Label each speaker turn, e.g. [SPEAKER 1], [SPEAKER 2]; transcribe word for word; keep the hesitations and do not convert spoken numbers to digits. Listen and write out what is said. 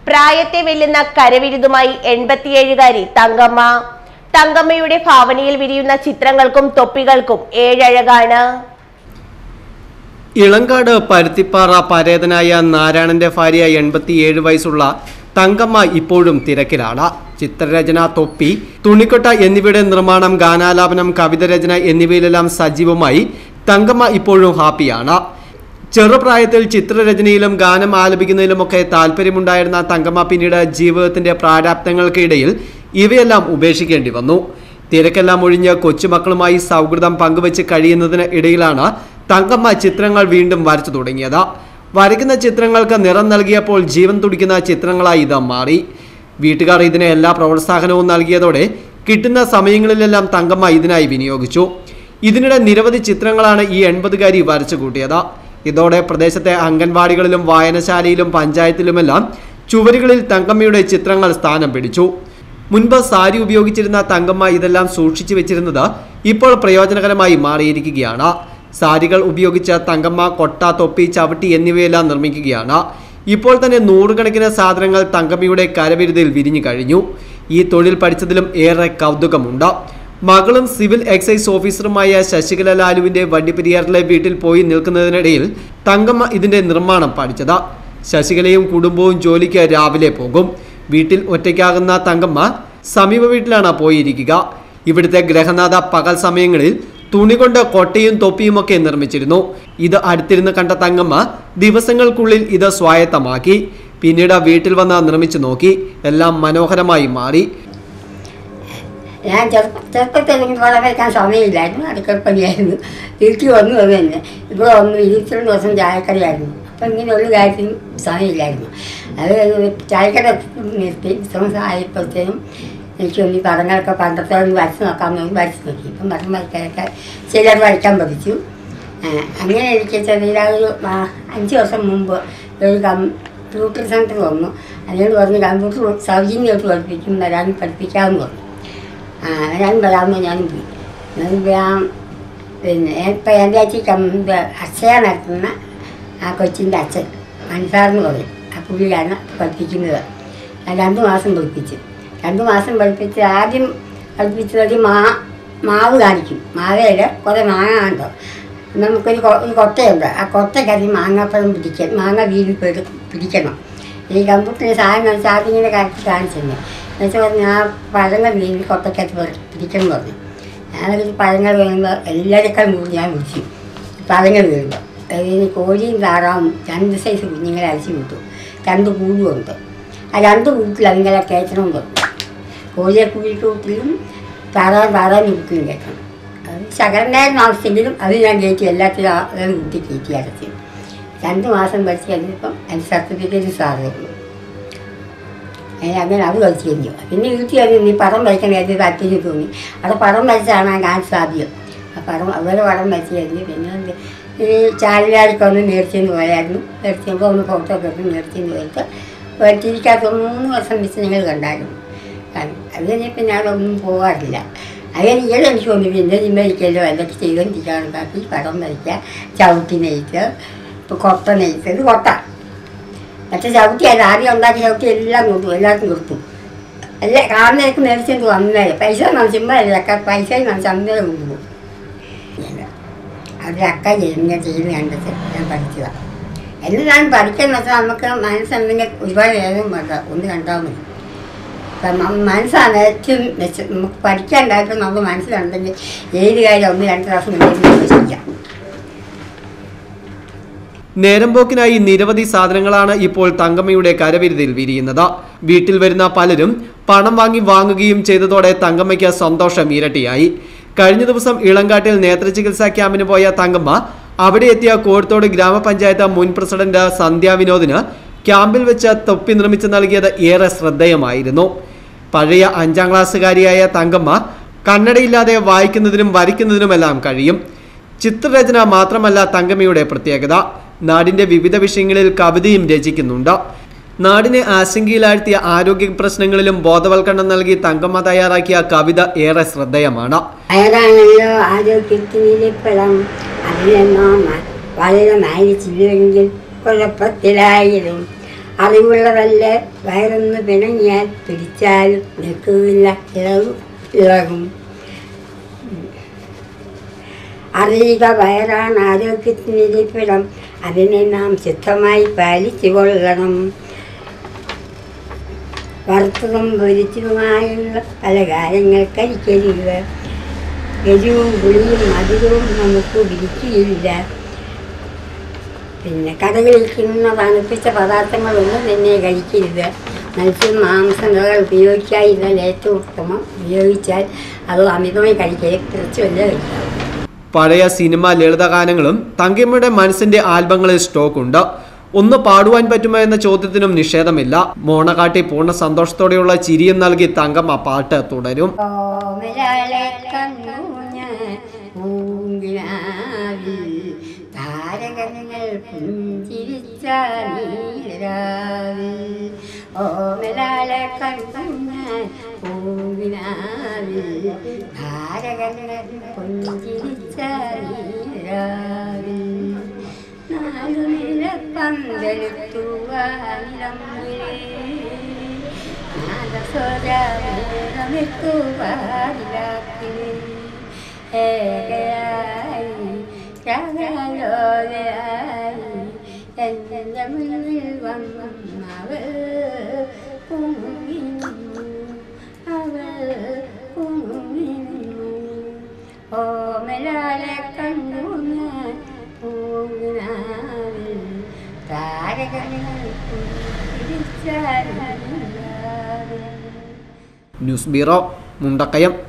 [SPEAKER 1] പ്രായത്തെ വെല്ലുന്ന കരവിരുതുമായി എൺപത്തിയേഴുകാരി തങ്കമ്മ. തങ്കമ്മയുടെ ഭാവനയിൽ വിരിയുന്ന ചിത്രങ്ങൾക്കും തൊപ്പികൾക്കും ഏഴഴകാണ്.
[SPEAKER 2] ഇളങ്കാട് പരുത്തിപ്പാറ പരേതനായ നാരായണന്റെ ഭാര്യ എൺപത്തിയേഴ് വയസ്സുള്ള തങ്കമ്മ ഇപ്പോഴും തിരക്കിലാണ്. ചിത്രരചന, തൊപ്പി, തുണിക്കൊട്ട എന്നിവയുടെ നിർമ്മാണം, ഗാനാലാപനം, കവിതരചന എന്നിവയിലെല്ലാം സജീവമായി തങ്കമ്മ ഇപ്പോഴും ഹാപ്പിയാണ്. ചെറുപ്രായത്തിൽ ചിത്രരചനയിലും ഗാനം ആലപിക്കുന്നതിലുമൊക്കെ താല്പര്യമുണ്ടായിരുന്ന തങ്കമ്മ പിന്നീട് ജീവിതത്തിന്റെ പ്രാരാബ്ദങ്ങൾക്കിടയിൽ ഇവയെല്ലാം ഉപേക്ഷിക്കേണ്ടി വന്നു. തിരക്കെല്ലാം ഒഴിഞ്ഞ് കൊച്ചുമക്കളുമായി സൗഹൃദം പങ്കുവെച്ച് കഴിയുന്നതിന് ഇടയിലാണ് തങ്കമ്മ ചിത്രങ്ങൾ വീണ്ടും വരച്ചു തുടങ്ങിയത്. വരയ്ക്കുന്ന ചിത്രങ്ങൾക്ക് നിറം നൽകിയപ്പോൾ ജീവൻ തുടിക്കുന്ന ചിത്രങ്ങളായി ഇത് മാറി. വീട്ടുകാർ ഇതിന് എല്ലാ പ്രോത്സാഹനവും നൽകിയതോടെ കിട്ടുന്ന സമയങ്ങളിലെല്ലാം തങ്കമ്മ ഇതിനായി വിനിയോഗിച്ചു. ഇതിനിടെ നിരവധി ചിത്രങ്ങളാണ് ഈ എൺപതുകാരി വരച്ചു കൂട്ടിയത്. ഇതോടെ പ്രദേശത്തെ അംഗൻവാടികളിലും വായനശാലയിലും പഞ്ചായത്തിലുമെല്ലാം ചുവരുകളിൽ തങ്കമ്മയുടെ ചിത്രങ്ങൾ സ്ഥാനം പിടിച്ചു. മുൻപ് സാരി ഉപയോഗിച്ചിരുന്ന തങ്കമ്മ ഇതെല്ലാം സൂക്ഷിച്ചു വെച്ചിരുന്നത് ഇപ്പോൾ പ്രയോജനകരമായി മാറിയിരിക്കുകയാണ്. സാരികൾ ഉപയോഗിച്ച് തങ്കമ്മ കൊട്ട, തൊപ്പി, ചവിട്ടി എന്നിവയെല്ലാം നിർമ്മിക്കുകയാണ്. ഇപ്പോൾ തന്നെ നൂറുകണക്കിന് സാധനങ്ങൾ തങ്കമ്മയുടെ കരവിരുതിൽ വിരിഞ്ഞു കഴിഞ്ഞു. ഈ തൊഴിൽ പഠിച്ചതിലും ഏറെ കൗതുകമുണ്ട്. മകളും സിവിൽ എക്സൈസ് ഓഫീസറുമായ ശശികല ലാലുവിന്റെ വണ്ടിപ്പെരിയാറിലെ വീട്ടിൽ പോയി നിൽക്കുന്നതിനിടയിൽ തങ്കമ്മ ഇതിന്റെ നിർമ്മാണം പഠിച്ചത്. ശശികലയും കുടുംബവും ജോലിക്ക് രാവിലെ പോകും. വീട്ടിൽ ഒറ്റയ്ക്കാകുന്ന തങ്കമ്മ സമീപ വീട്ടിലാണ് പോയിരിക്കുക. ഇവിടുത്തെ ഗ്രഹനാഥ പകൽ സമയങ്ങളിൽ തുണി കൊണ്ട് കൊട്ടയും തൊപ്പിയുമൊക്കെ നിർമ്മിച്ചിരുന്നു. ഇത് അടുത്തിരുന്ന് കണ്ട തങ്കമ്മ ദിവസങ്ങൾക്കുള്ളിൽ ഇത് സ്വായത്തമാക്കി. പിന്നീട് വീട്ടിൽ വന്ന് നിർമ്മിച്ചു നോക്കി. എല്ലാം മനോഹരമായി മാറി.
[SPEAKER 3] ഞാൻ ചെറുപ്പത്തിൽ എനിക്ക് വളരെ വയ്ക്കാൻ സമയമില്ലായിരുന്നു. അടുക്കളപ്പണിയായിരുന്നു. തിരിച്ചു വന്നു അത് തന്നെ. ഇവിടെ വന്നു ഇരുപത്തിരണ്ട് ദിവസം ചായക്കടയായിരുന്നു. അപ്പം ഇങ്ങനെയുള്ള കാര്യത്തിനും സമയമില്ലായിരുന്നു. അത് ചായക്കട നിർത്തി ബിസിനസ് ആയപ്പോഴത്തേനും എനിക്ക് ഒന്ന് പടങ്ങളൊക്കെ പണ്ടത്തെ ഒന്ന് വരച്ച് നോക്കാമെന്ന് തോന്നി വരച്ച് നോക്കി. ഇപ്പം പടം വരയ്ക്കാനൊക്കെ ചിലർ വരയ്ക്കാൻ പഠിച്ചു. അങ്ങനെ എനിക്ക് ചെറിയ ഒരു അഞ്ച് വർഷം മുമ്പ് ഒരു കമ്പ്യൂട്ടർ സെൻറ്റർ വന്നു. അതിനോട് പറഞ്ഞ് കമ്പ്യൂട്ടർ സൗജന്യമായിട്ട് പഠിപ്പിക്കും, വരാൻ പഠിപ്പിക്കാമെന്ന് പറഞ്ഞു. ആ വരാൻ വരാമെന്ന് ഞാനും പോയി. ഞാൻ പിന്നെ ഇപ്പം എൻ്റെ അച്ഛൻ കം അക്ഷയ നടത്തുന്ന ആ കൊച്ചിൻ്റെ അച്ഛൻ മനസാറെന്ന് പറയും. ആ പുള്ളിയാണ് പഠിപ്പിക്കുന്നത്. രണ്ട് മാസം പഠിപ്പിച്ചു. രണ്ട് മാസം പഠിപ്പിച്ച് ആദ്യം പഠിപ്പിച്ചത് മാ മാവ് കാണിക്കും. മാവയിൽ കുറേ മാങ്ങ ഉണ്ടോ, നമുക്കൊരു ഒരു കൊട്ടയുണ്ട്. ആ കൊട്ടയ്ക്കത് മാങ്ങാപ്പഴം പിടിക്കണം, മാങ്ങ വീട്ടിൽ പോയിട്ട് പിടിക്കണം. ഈ കമ്പ്യൂട്ടറിന് സാധനം കാണിച്ച് ആദ്യം ഇങ്ങനെ കറക്റ്റ് കാണിച്ചിരുന്നു. എന്നുവെച്ചാൽ പറഞ്ഞ് ആ പഴങ്ങൾ വീട്ടിൽ കൊട്ടയ്ക്കകത്ത് പിടിക്കണം എന്ന് പറഞ്ഞു. ഞാനൊരു പഴങ്ങൾ വീഴുമ്പോൾ എല്ലാവരെക്കാളും കൂടി ഞാൻ വിളിച്ചു. പഴങ്ങൾ വീഴുമ്പോൾ അതിന് കോഴിയും താറാവും രണ്ട് സൈസ് കുഞ്ഞുങ്ങളെ അഴിച്ചു വിട്ടു. രണ്ട് കൂടുമുണ്ട്. ആ രണ്ട് കൂട്ടിൽ അതിങ്ങനെ കയറ്റണം പറഞ്ഞു. കോഴിയെ കൂട്ടിലും താറാവ് താറാവിന് കുട്ടിയും കയറ്റണം. അത് ശകലനായിരുന്നു ആവശ്യമെങ്കിലും അത് ഞാൻ കയറ്റി എല്ലാത്തിനും അതായത് കുട്ടി കയറ്റി അടച്ചു. രണ്ട് മാസം പഠിച്ച് കഴിഞ്ഞപ്പം അതിന് സർട്ടിഫിക്കറ്റ് സാധനമുള്ളൂ. അങ്ങനെ അത് കളിച്ച് കഴിഞ്ഞു. പിന്നെ വീട്ടിൽ കഴിഞ്ഞു നീ പടം വരയ്ക്കാൻ കരുതി താല്പര്യം തോന്നി. അവിടെ പടം വരച്ചാണ് ആ ഞാൻ സാധ്യം. ആ പടം അതുപോലെ പടം വരച്ച് കഴിഞ്ഞു. പിന്നെ ഈ ചാലിലാടിക്ക് ഒന്ന് മേടിച്ചെന്ന് പോയായിരുന്നു. മേടിച്ചുമ്പോൾ ഒന്ന് ഫോട്ടോ ഒക്കെ എടുത്ത് മേടിച്ചെന്ന് പോയിട്ട് വരച്ചിരിക്കാത്ത മൂന്ന് വർഷം വെച്ച് ഞങ്ങൾ കണ്ടായിരുന്നു. അത് കഴിഞ്ഞപ്പോൾ ഞാനൊന്നും പോകാറില്ല. അങ്ങനെ ഈയിടെ എനിക്ക് തോന്നി പിന്നെ ജിമ്മരിക്കല്ലോ എന്തൊക്കെ ചെയ്തുകൊണ്ടിരിക്കുകയാണ്. കാട്ടി പടം വരയ്ക്കുക, ചവിട്ടി നെയ്ത്ത്, ഇപ്പോൾ കൊട്ട നെയ്ത്ത്. ഇത് കൊട്ട മറ്റേ ചവിട്ടിയല്ല. ആദ്യം ഉണ്ടാക്കി ചവിട്ടി എല്ലാം കൊടുത്തു, എല്ലാവർക്കും കൊടുത്തു. എല്ലാം കാണുന്നവർക്ക് മേടിച്ചെന്ന് വന്നേരെ പൈസ ചുമ്മാ പൈസ ചന്തയിൽ കൊണ്ടുപോകും. അത് അക്ക ചെയ്യുന്ന ചെയ്യുന്ന കണ്ടിട്ട് ഞാൻ പഠിച്ചതാണ്. എല്ലാം ഞാൻ പഠിക്കാന്ന് വെച്ചാൽ നമുക്ക് മനസ്സുണ്ടെങ്കിൽ ഒരുപാട് ഏതും വേണ്ട, ഒന്ന് കണ്ടാൽ മതി. അപ്പം മനസ്സാണ് ഏറ്റവും മെച്ചം. നമുക്ക് പഠിക്കാണ്ടായിട്ട് നമുക്ക് മനസ്സിലുണ്ടെങ്കിൽ ഏത് കാര്യം ഒന്ന് രണ്ട് പ്രാവശ്യം മുന്നേ ചെയ്യാം.
[SPEAKER 2] നേരം പോക്കിനായി നിരവധി സാധനങ്ങളാണ് ഇപ്പോൾ തങ്കമ്മയുടെ കരവിരുതിൽ വിരിയുന്നത്. വീട്ടിൽ വരുന്ന പലരും പണം വാങ്ങി വാങ്ങുകയും ചെയ്തതോടെ തങ്കമ്മയ്ക്ക് സന്തോഷം ഇരട്ടിയായി. കഴിഞ്ഞ ദിവസം ഇളങ്കാട്ടിൽ നേത്രചികിത്സാ ക്യാമ്പിന് പോയ തങ്കമ്മ അവിടെ എത്തിയ കോഴിത്തോട് ഗ്രാമപഞ്ചായത്ത് മുൻ പ്രസിഡന്റ് സന്ധ്യ വിനോദിന് ക്യാമ്പിൽ വെച്ച് തൊപ്പി നിർമ്മിച്ച് നൽകിയത് ഏറെ ശ്രദ്ധേയമായിരുന്നു. പഴയ അഞ്ചാം ക്ലാസ്സുകാരിയായ തങ്കമ്മ കണ്ണടയില്ലാതെ വായിക്കുന്നതിനും വരയ്ക്കുന്നതിനുമെല്ലാം കഴിയും. ചിത്രരചന മാത്രമല്ല തങ്കമ്മയുടെ പ്രത്യേകത. നാടിന്റെ വിവിധ വിഷയങ്ങളിൽ കവിതയും രചിക്കുന്നുണ്ട്. നാടിനെ ആശങ്കയിലാഴ്ത്തിയ ആരോഗ്യ പ്രശ്നങ്ങളിലും ബോധവൽക്കരണം നൽകി തങ്കമ്മ തയ്യാറാക്കിയ കവിത ഏറെ ശ്രദ്ധേയമാണ്.
[SPEAKER 3] അയാളാണല്ലോ ആരോഗ്യത്തിന് ഫലം, അതിനെല്ലാം വളരെ മരിച്ചില്ലെങ്കിൽ കുഴപ്പത്തിലായിരുന്നു. അറിവുള്ളതല്ല വയറൊന്ന് പിണങ്ങിയാൽ പിടിച്ചാലും നിൽക്കില്ല, ഇളകും ഇളകും. അറിയുക വയറാണ് ആരോഗ്യത്തിന് ഇരിപ്പിടം, അതിനെ നാം ശുദ്ധമായി പാലിച്ചു കൊള്ളണം. വറുത്തതും പൊരിച്ചതുമായുള്ള പല കാര്യങ്ങൾ കഴിക്കരുത്. എരിവും പുളിയും മധുരവും നമുക്ക് പിടിക്കുകയില്ല. പിന്നെ കടകളിൽ കിട്ടുന്ന തണുപ്പിച്ച പദാർത്ഥങ്ങളൊന്നും തന്നെ കഴിക്കരുത്. മത്സ്യം മാംസങ്ങൾ ഉപയോഗിക്കാതിരുന്നാൽ ഏറ്റവും ഉത്തമം. ഉപയോഗിച്ചാൽ അത് അമിതമായി കഴിക്കരുത്, കുറച്ചുമല്ലേ കഴിക്കാം.
[SPEAKER 2] പഴയ സിനിമ ലളിതഗാനങ്ങളും തങ്കമ്മയുടെ മനസ്സിന്റെ ആൽബങ്ങളിൽ സ്റ്റോക്കുണ്ട്. ഒന്ന് പാടുവാൻ പറ്റുമോ എന്ന ചോദ്യത്തിനും നിഷേധമില്ല. മോണകാട്ടി പൂർണ്ണ സന്തോഷത്തോടെയുള്ള ചിരിയും നൽകി തങ്കമ്മ പാട്ട് തുടരും.
[SPEAKER 3] താരകങ്ങൾ പുഞ്ചിരിച്ച നീരാവിൽ, ഓമലാലെ കണ്ണുന്ന പൂവിനാവിൽ, താരകങ്ങൾ പുഞ്ചിരിച്ച നീരാവിൽ, നാലു നിലപ്പന്തലെത്തുവാനിലമ്പിലേ നാദസ്വരമെത്തുവാനിലാക്കിലേ ഏകയായി രാഗലോലയായി എൻ്റെ മുന്നിൽ വന്നവൾ കുങ്ങിനിന്നു, അവൾ കുങ്ങിനിന്നു. ഓമലാലെ കണ്ടു ഞാൻ പൂവിനാവിൽ, താരകങ്ങൾ പുഞ്ചിരിച്ച നീരാവിൽ.
[SPEAKER 2] News bureau, Mundakayam.